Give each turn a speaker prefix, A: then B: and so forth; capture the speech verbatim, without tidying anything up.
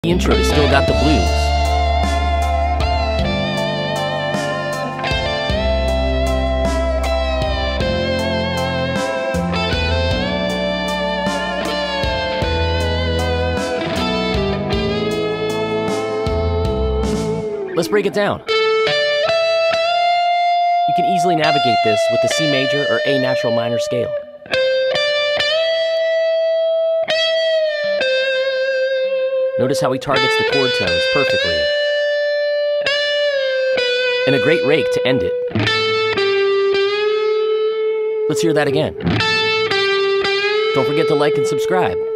A: The intro to Still Got the Blues. Let's break it down. You can easily navigate this with the C major or A natural minor scale. Notice how he targets the chord tones perfectly. And a great rake to end it. Let's hear that again. Don't forget to like and subscribe.